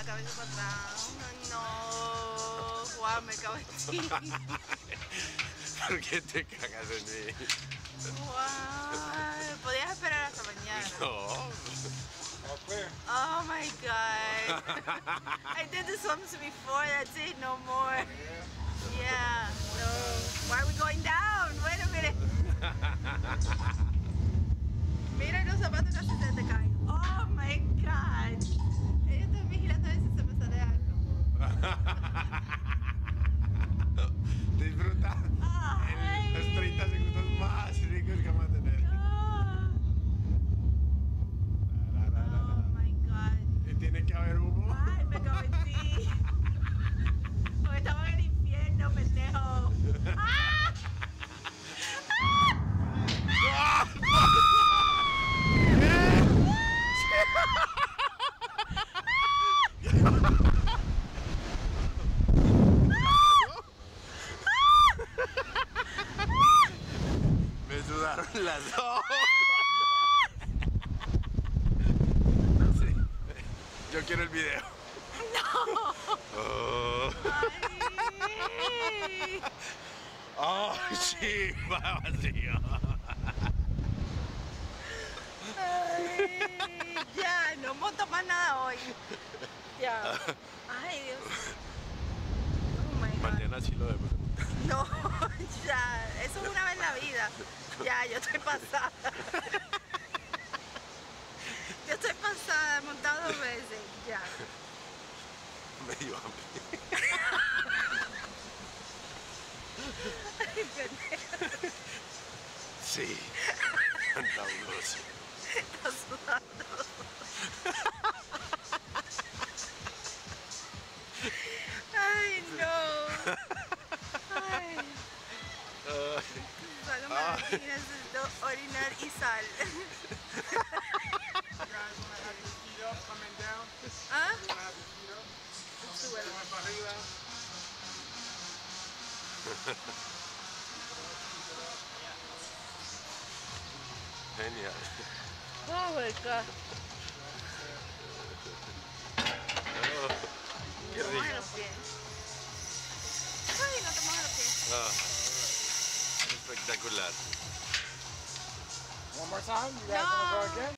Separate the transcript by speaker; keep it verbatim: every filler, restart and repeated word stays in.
Speaker 1: cabeza para atrás. No, no, Juan, me cago en ti.
Speaker 2: ¿Por qué te cagas en mí?
Speaker 1: Juan, podías esperar hasta mañana.
Speaker 2: No.
Speaker 1: Oh my god. I did this once before, that's it, no more. Yeah, no. Why are we going down? Wait a minute. Mira los zapatos casi se te caen. Oh my god. Ella está vigilando a ver si se me sale algo.
Speaker 2: Disfruta
Speaker 1: Ay.
Speaker 2: los treinta segundos más ricos que vamos a tener.
Speaker 1: No. Oh my god.
Speaker 2: Y tiene que haber humo.
Speaker 1: Ay, me cago en ti. Porque estamos en el infierno, pendejo. ¡Ah!
Speaker 2: Me sudaron las dos. Sí. Yo quiero el video.
Speaker 1: No.
Speaker 2: Oh,
Speaker 1: Ay.
Speaker 2: oh sí, va vacío.
Speaker 1: Ay, ya, no monto más nada hoy. Ya. Ay, Dios. Oh my God.
Speaker 2: Mañana sí lo debo.
Speaker 1: No, ya. Eso es una vez en la vida. Ya, yo estoy pasada. Yo estoy pasada, he montado dos veces. Ya.
Speaker 2: Me dio hambre.
Speaker 1: Ay, pendejo.
Speaker 2: Sí, fantabuloso.
Speaker 1: Está sudando. Ay, no. Ay. Solo me
Speaker 2: Ay.
Speaker 1: necesito orinar y sal. ¿Ah? Súbelo.
Speaker 2: Genial.
Speaker 1: Oh my God.
Speaker 2: Oh, qué
Speaker 1: No mojes
Speaker 2: rico.
Speaker 1: los pies. Ay, no te mojes los pies.
Speaker 2: Ah, espectacular.
Speaker 3: One more time? You guys
Speaker 1: No.
Speaker 3: want to go again?